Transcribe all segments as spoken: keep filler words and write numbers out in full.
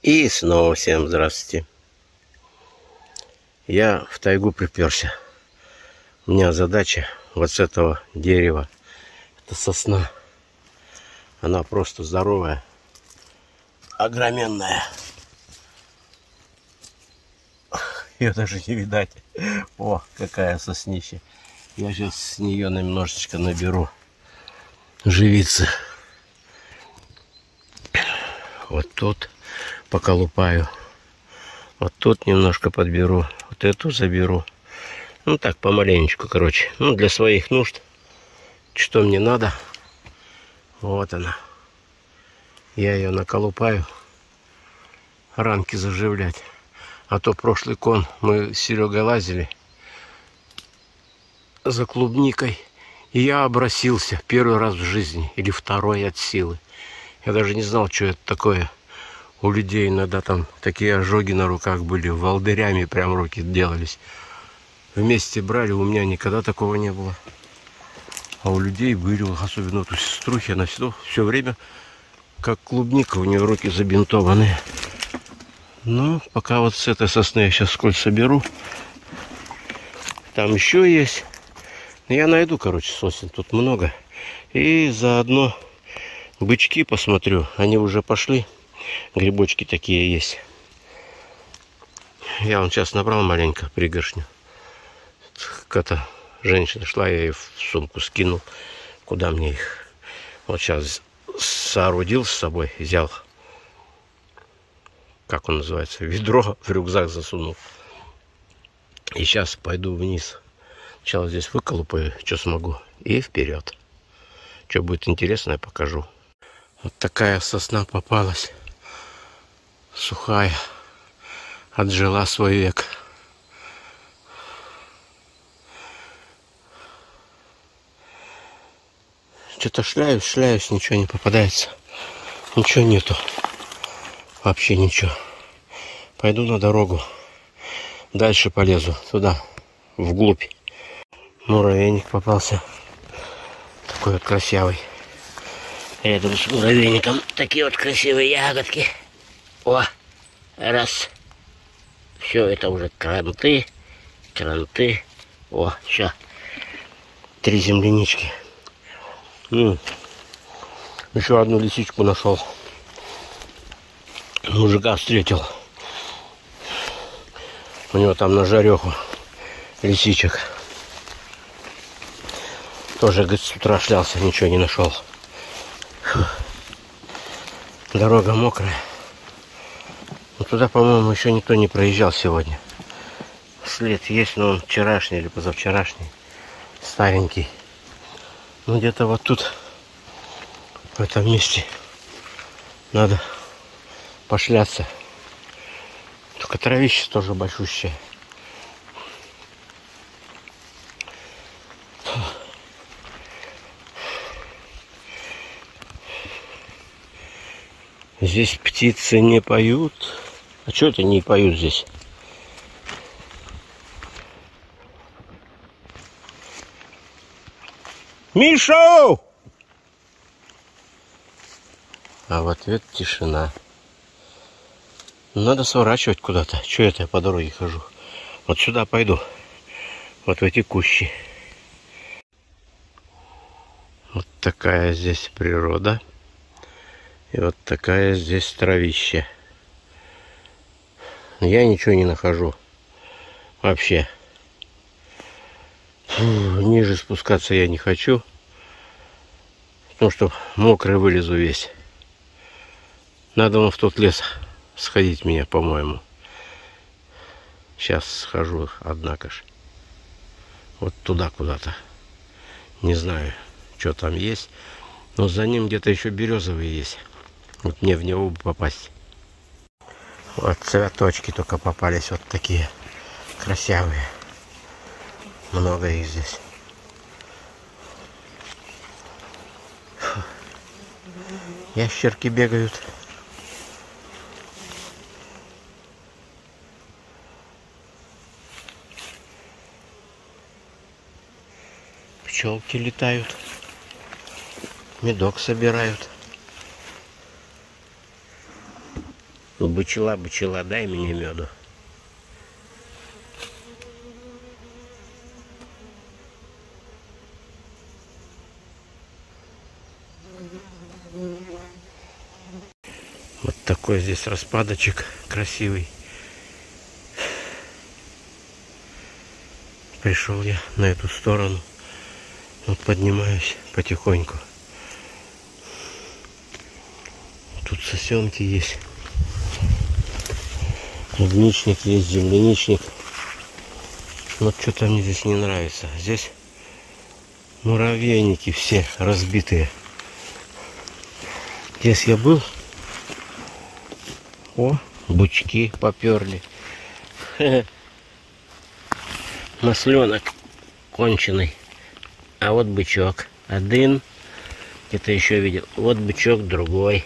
И снова всем здравствуйте. Я в тайгу приперся. У меня задача вот с этого дерева. Это сосна. Она просто здоровая. Огроменная. Ее даже не видать. О, какая соснища. Я сейчас с нее немножечко наберу живицы. Вот тут поколупаю. Вот тут немножко подберу. Вот эту заберу. Ну так, помаленечку, короче. Ну, для своих нужд. Что мне надо. Вот она. Я ее наколупаю. Ранки заживлять. А то прошлый кон мы с Серегой лазили за клубникой. И я обросился первый раз в жизни. Или второй от силы. Я даже не знал, что это такое. У людей иногда там такие ожоги на руках были. Волдырями прям руки делались. Вместе брали. У меня никогда такого не было. А у людей были. Особенно вот у сеструхи. Она все, все время как клубника. У нее руки забинтованные. Ну, пока вот с этой сосны я сейчас сколь соберу. Там еще есть. Я найду, короче, сосен. Тут много. И заодно бычки посмотрю. Они уже пошли. Грибочки такие есть. Я вон сейчас набрал маленько пригоршню. Какая-то женщина шла, я ее в сумку скинул. Куда мне их? Вот сейчас соорудил с собой. Взял. Как он называется? Ведро в рюкзак засунул. И сейчас пойду вниз. Сначала здесь выколупаю, что смогу. И вперед. Что будет интересно, я покажу. Вот такая сосна попалась. Сухая. Отжила свой век. Что-то шляюсь, шляюсь, ничего не попадается. Ничего нету. Вообще ничего. Пойду на дорогу. Дальше полезу. Туда. Вглубь. Муравейник попался. Такой вот красивый. Рядом с муравейником такие вот красивые ягодки. О, раз. Все, это уже кранты. Кранты. О, все. Три землянички. М-м. Еще одну лисичку нашел. Мужика встретил. У него там на жареху лисичек. Тоже, говорит, с утра шлялся, ничего не нашел. Фу. Дорога мокрая. Но туда, по-моему, еще никто не проезжал сегодня. След есть, но он вчерашний или позавчерашний. Старенький. Ну, где-то вот тут, в этом месте, надо пошляться. Только травище тоже большущее. Здесь птицы не поют. А что это не поют здесь? Миша! А в ответ тишина. Надо сворачивать куда-то. Что это я по дороге хожу? Вот сюда пойду. Вот в эти кущи. Вот такая здесь природа. И вот такая здесь травище. Я ничего не нахожу. Вообще. Фу, ниже спускаться я не хочу. Потому что мокрый вылезу весь. Надо вон в тот лес сходить меня, по-моему. Сейчас схожу, однако ж. Вот туда куда-то. Не знаю, что там есть. Но за ним где-то еще березовые есть. Вот мне в него бы попасть. Вот цветочки только попались. Вот такие красивые. Много их здесь. Фу. Ящерки бегают. Пчелки летают. Медок собирают. Бычела, бычела, дай мне меду. Вот такой здесь распадочек красивый. Пришел я на эту сторону. Вот поднимаюсь потихоньку. Тут сосенки есть. Клубничник есть, земляничник. Вот что-то мне здесь не нравится. Здесь муравейники все разбитые. Здесь я был. О, бычки поперли. Масленок конченый. А вот бычок. Один. Где-то еще видел. Вот бычок другой.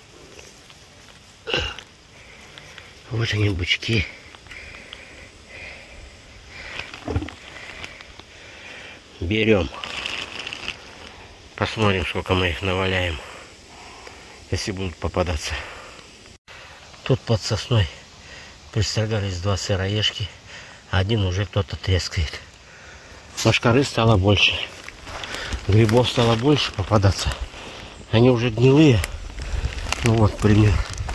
Вот они, бычки. Берем. Посмотрим, сколько мы их наваляем. Если будут попадаться. Тут под сосной пристрогались два сыроежки. Один уже кто-то трескает. Мошкары стало больше. Грибов стало больше попадаться. Они уже гнилые. Ну вот пример.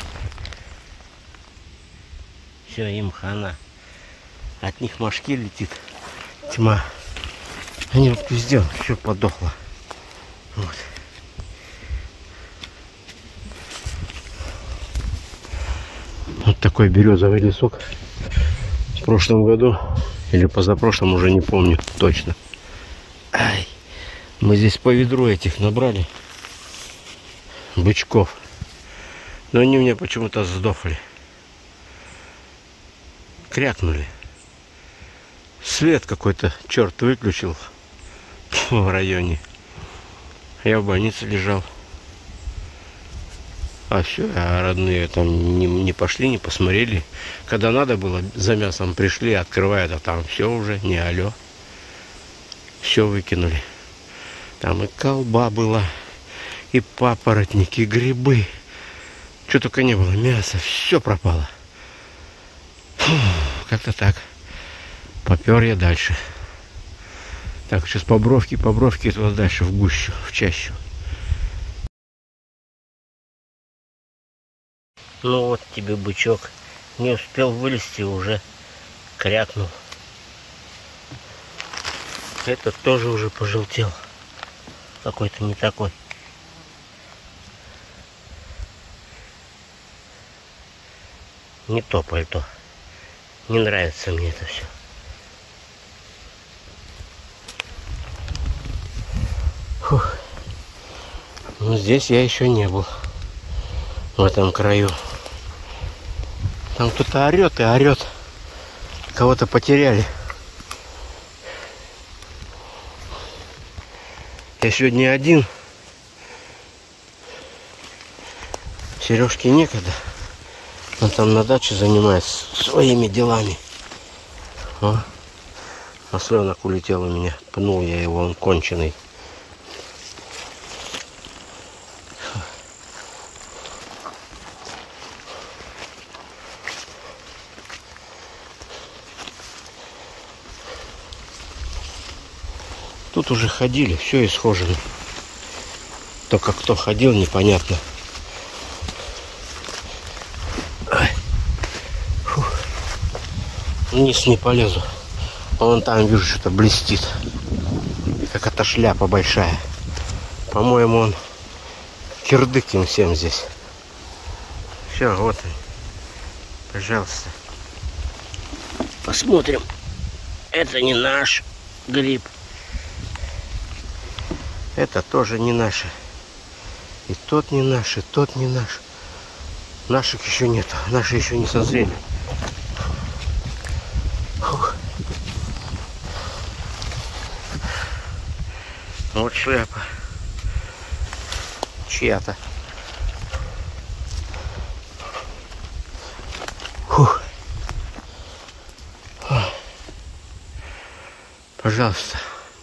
Все, им хана. От них мошки летит. Тьма. Они вот везде все подохло. Вот. Вот такой березовый лесок. В прошлом году или позапрошлом, уже не помню точно. Ай, мы здесь по ведру этих набрали. Бычков. Но они у меня почему-то сдохли. Крякнули. Свет какой-то черт выключил в районе. Я в больнице лежал. А все, а родные там не, не пошли, не посмотрели. Когда надо было, за мясом пришли, открывают, а там все уже, не алё. Все выкинули. Там и колба была, и папоротники, и грибы. Что только не было, мясо, все пропало. Как-то так. Попер я дальше. Так, сейчас по бровке, по бровке туда дальше, в гущу, в чащу. Ну вот тебе бычок. Не успел вылезти, уже крякнул. Этот тоже уже пожелтел. Какой-то не такой. Не то пальто. Не нравится мне это все. Фух. Ну здесь я еще не был. В этом краю. Там кто-то орет и орет. Кого-то потеряли. Я сегодня один. Сережке некогда. Он там на даче занимается своими делами. О, масленок улетел у меня. Пнул я его, он конченый. Тут уже ходили, все исхожено. Только кто ходил, непонятно. Вниз не полезу. Вон там вижу, что-то блестит. Какая-то шляпа большая. По-моему, он кирдык им всем здесь. Все, вот он. Пожалуйста. Посмотрим. Это не наш гриб. Это тоже не наше. И тот не наш, и тот не наш. Наших еще нет. Наши еще не созрели. Фух. Вот шляпа. Чья-то. Фух. Пожалуйста.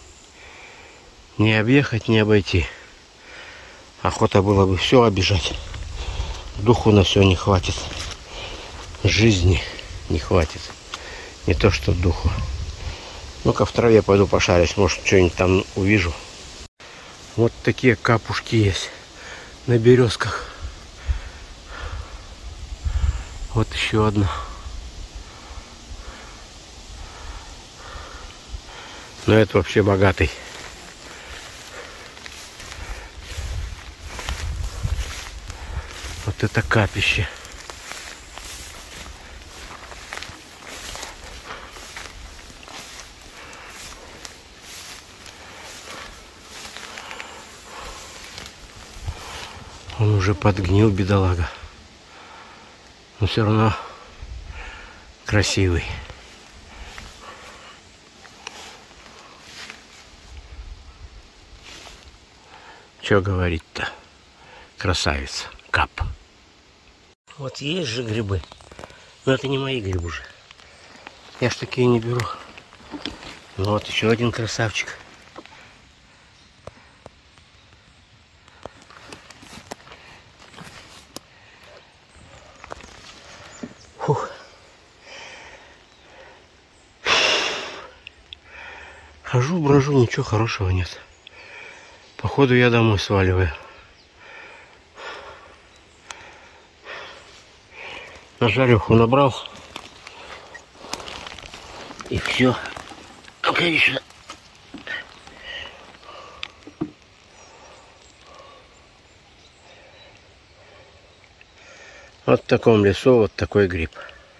Не объехать, не обойти. Охота было бы все обижать. Духу на все не хватит. жизни не хватит. Не то что духу. Ну-ка в траве пойду пошарюсь, может что-нибудь там увижу. Вот такие капушки есть на березках. Вот еще одна. Но это вообще богатый. Вот это капище. Он уже подгнил, бедолага. Но все равно красивый. Что говорить-то? Красавица. Кап. Вот есть же грибы. Но это не мои грибы уже. Я ж такие не беру. Ну вот еще один красавчик. Фух. Хожу, брожу, ничего хорошего нет. Походу я домой сваливаю. На жарюху набрал. И все. Ну, конечно. Вот в таком лесу вот такой гриб.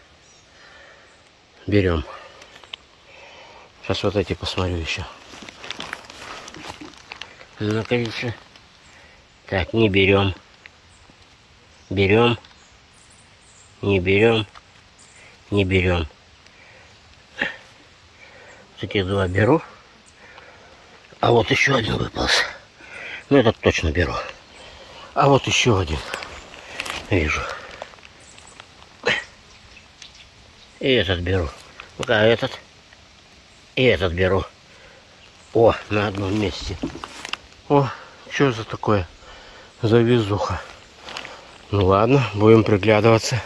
Берем. Сейчас вот эти посмотрю еще. Ну, конечно. Так, не берем. Берем. Не берем. Не берем. Эти два беру. А вот еще один выполз. Ну, этот точно беру. А вот еще один. Вижу. И этот беру. Ну-ка, этот. И этот беру. О, на одном месте. О, что за такое? Завезуха. Ну ладно, будем приглядываться.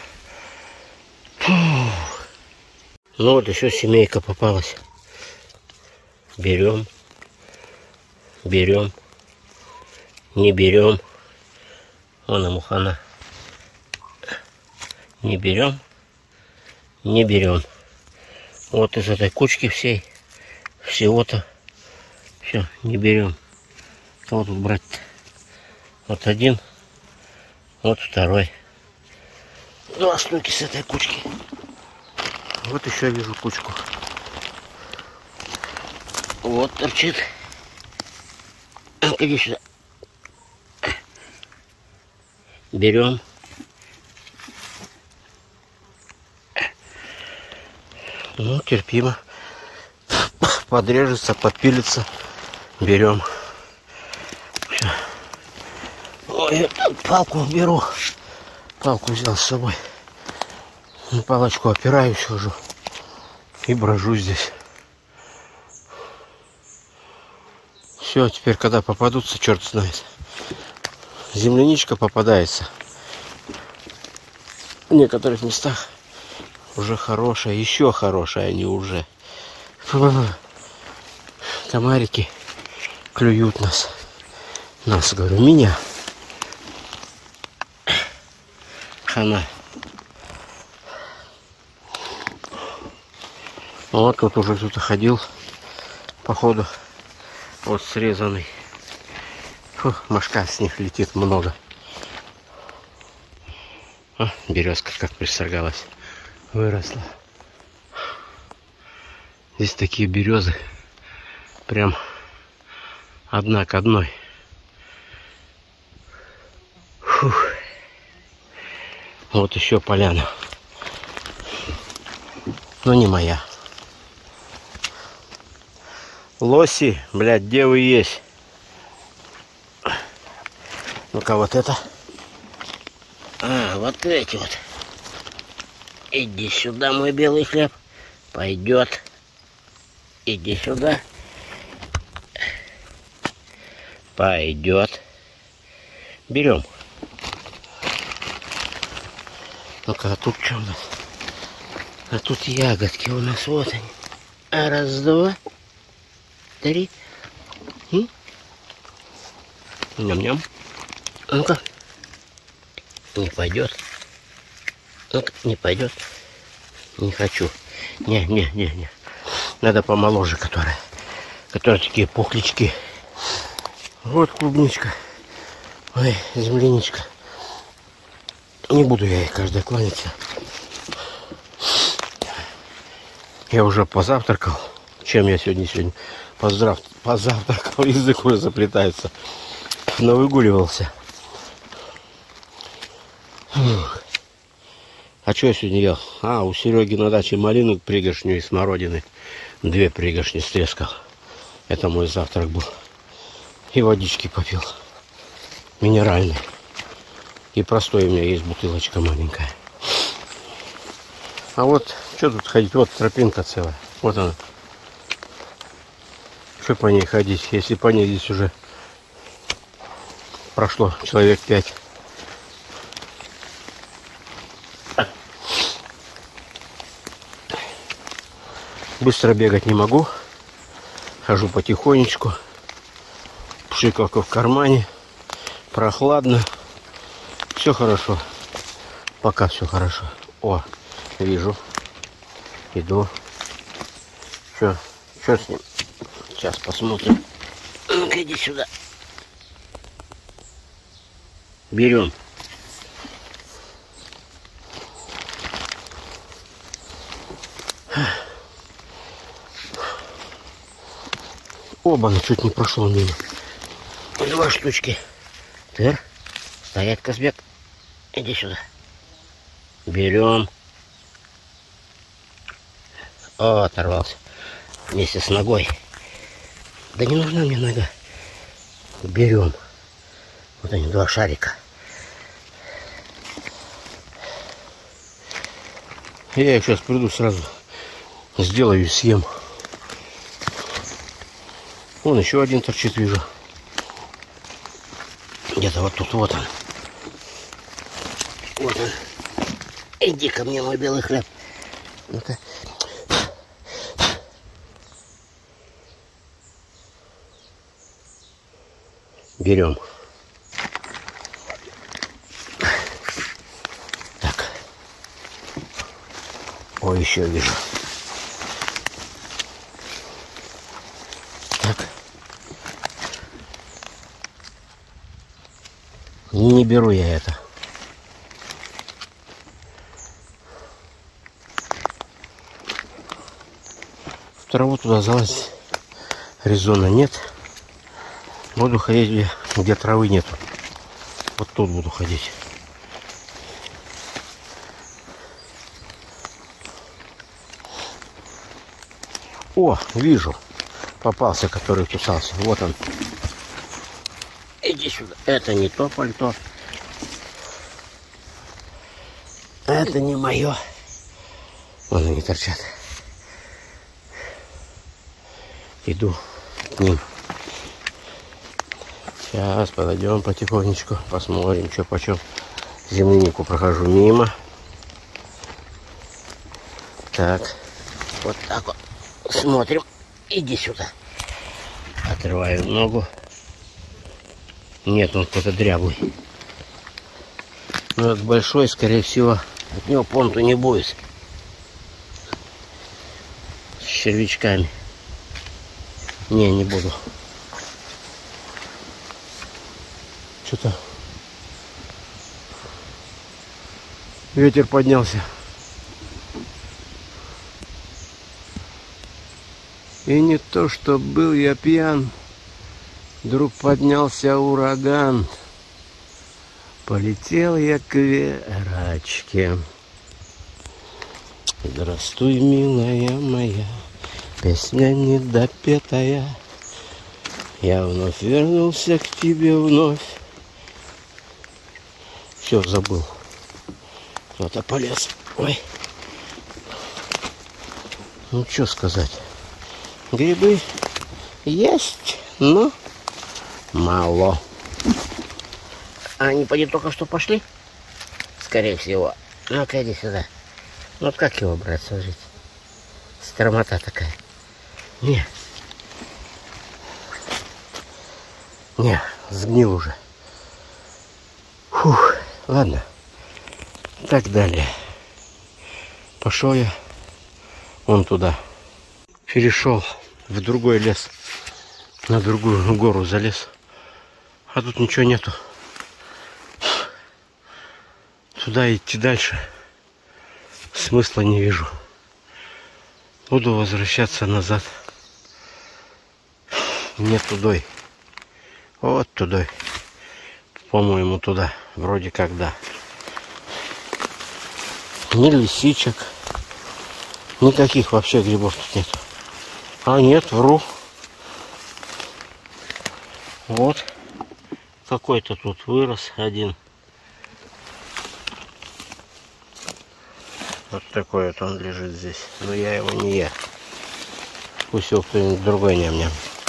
Фух. Ну вот еще семейка попалась. Берем. Берем. Не берем. Вон и мухана. Не берем. Не берем. Вот из этой кучки всей. Всего-то. Все, не берем. Кого тут брать-то? Вот один. Вот второй. Два штуки с этой кучки. Вот еще вижу кучку. Вот торчит. Иди сюда. Берем. Ну, терпимо. Подрежется, подпилится. Берем. Все. Ой, палку беру. Палку взял с собой. На палочку опираюсь, хожу. И брожу здесь. Все, теперь когда попадутся, черт знает. Земляничка попадается. В некоторых местах уже хорошая, еще хорошая, они уже. Комарики клюют нас. Нас, говорю, меня. Хана. Вот тут уже кто-то ходил, походу, вот срезанный. Фу, мошка с них летит много. О, березка как присоргалась, выросла. Здесь такие березы, прям одна к одной. Фух. Вот еще поляна, но не моя. Лоси, блядь, где вы есть? Ну-ка, вот это. А, вот эти вот. Иди сюда, мой белый хлеб. Пойдет. Иди сюда. Пойдет. Берем. Ну-ка, а тут что у нас? А тут ягодки у нас, вот они. А раз, два, три. И... Ням-ням. Ну-ка. Не пойдет. Ну-ка, не пойдет. Не хочу. Не, не, не, не. Надо помоложе, которые. Которые такие пухлячки. Вот клубничка. Ой, земляничка. Не буду я ей каждой кланяться. Я уже позавтракал. Чем я сегодня сегодня поздрав... позавтракал? Язык уже заплетается. Навыгуливался. Фух. А что я сегодня ел? А, у Сереги на даче малину пригоршню и смородины. Две пригоршни стрескал. Это мой завтрак был. И водички попил. Минеральный. И простой у меня есть бутылочка маленькая. А вот, что тут ходить? Вот тропинка целая. Вот она. Что по ней ходить, если по ней здесь уже прошло человек пять. Быстро бегать не могу. Хожу потихонечку. Пшикалка в кармане. Прохладно. Все хорошо. Пока все хорошо. О, вижу. Иду. Что? Что с ним? Сейчас посмотрим. Ну-ка, иди сюда. Берем. Оба, ну чуть не прошло мимо. Два штучки. Тыр. Стоять, Казбек. Иди сюда. Берем. О, оторвался. Вместе с ногой. Да не нужна мне нога. Берем. Вот они, два шарика. Я их сейчас приду сразу. Сделаю и съем. Вон еще один торчит, вижу. Где-то вот тут, вот он. Вот он. Иди ко мне, мой белый хлеб. Ну-ка. Берем. Так. О, еще вижу. Так. Не беру я это. В траву туда залазить резона нет. Буду ходить, где травы нет. Вот тут буду ходить. О, вижу. Попался, который кусался. Вот он. Иди сюда. Это не то пальто. Это не мое. Вон они торчат. Иду к ним. Сейчас подойдем потихонечку, посмотрим, что почем. Землянику прохожу мимо. Так, вот так вот смотрим. Иди сюда. Отрываю ногу. Нет, он какой-то дряблый. Но этот большой, скорее всего, от него понту не будет. С червячками. Не, не буду. Что-то ветер поднялся. И не то, что был я пьян, вдруг поднялся ураган. Полетел я к Верочке. Здравствуй, милая моя, песня недопетая. Я вновь вернулся к тебе вновь. Все, забыл. Кто-то полез. Ой. Ну, что сказать. Грибы есть, но мало. А они поди только что пошли? Скорее всего. Ну-ка, иди сюда. Ну вот как его брать, смотрите. Стромота такая. Не. Не, сгнил уже. Фух, ладно. Так далее. Пошел я вон туда. Перешел в другой лес. На другую гору залез. А тут ничего нету. Туда идти дальше смысла не вижу. Буду возвращаться назад. Не тудой. Вот тудой. По-моему, туда. Вроде как да. Ни лисичек. Никаких вообще грибов тут нет. А нет, вру. Вот. Какой-то тут вырос один. Вот такой вот он лежит здесь. Но я его не ем. Пусть его кто-нибудь другой ням-ням.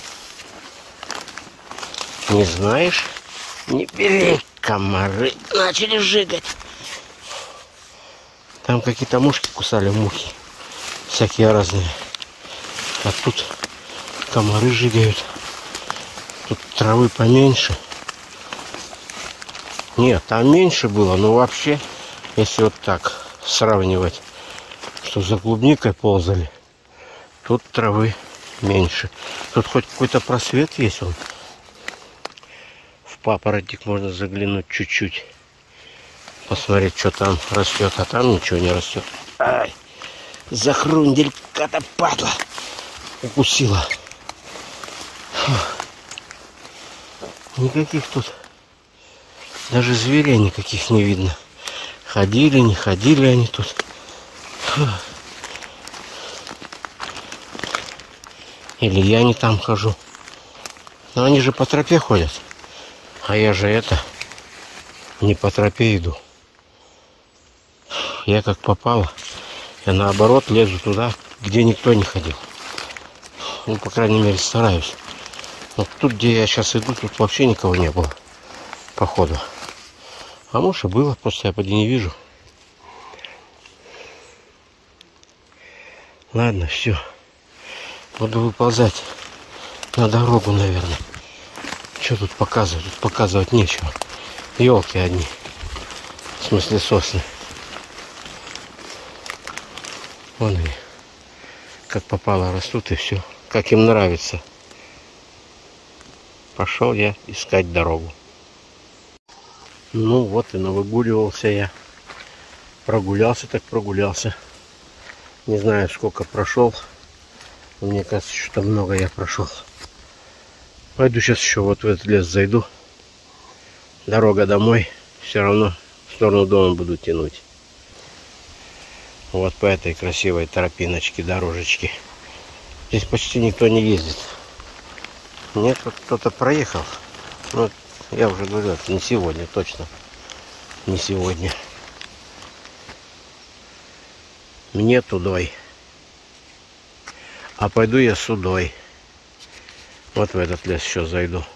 Не знаешь? Не бери, комары. Начали жигать. Там какие-то мушки кусали, мухи. Всякие разные. А тут комары жигают. Тут травы поменьше. Нет, там меньше было, но вообще, если вот так сравнивать, что за клубникой ползали, тут травы меньше. Тут хоть какой-то просвет есть он. В папоротник можно заглянуть чуть-чуть. Посмотреть, что там растет. А там ничего не растет. Ай, захрунделька-то падла. Укусила. Фух. Никаких тут. Даже зверей никаких не видно. Ходили, не ходили они тут. Фух. Или я не там хожу. Но они же по тропе ходят. А я же это, не по тропе иду. Я как попало. Я наоборот лезу туда, где никто не ходил. Ну, по крайней мере, стараюсь. Вот тут, где я сейчас иду, тут вообще никого не было. Походу. А может и было, просто я поди не вижу. Ладно, все. Буду выползать на дорогу, наверное. Что тут показывать? Тут показывать нечего. Елки одни. В смысле сосны. Вон они. Как попало растут и все. Как им нравится. Пошел я искать дорогу. Ну вот и навыгуливался я. Прогулялся так прогулялся. Не знаю, сколько прошел. Мне кажется, что много я прошел. Пойду сейчас еще вот в этот лес зайду. Дорога домой. Все равно в сторону дома буду тянуть. Вот по этой красивой тропиночке, дорожечке. Здесь почти никто не ездит. Нет, вот кто-то проехал. Ну, я уже говорю, это не сегодня, точно. Не сегодня. Мне тудой. А пойду я сюдой. Вот в этот лес еще зайду.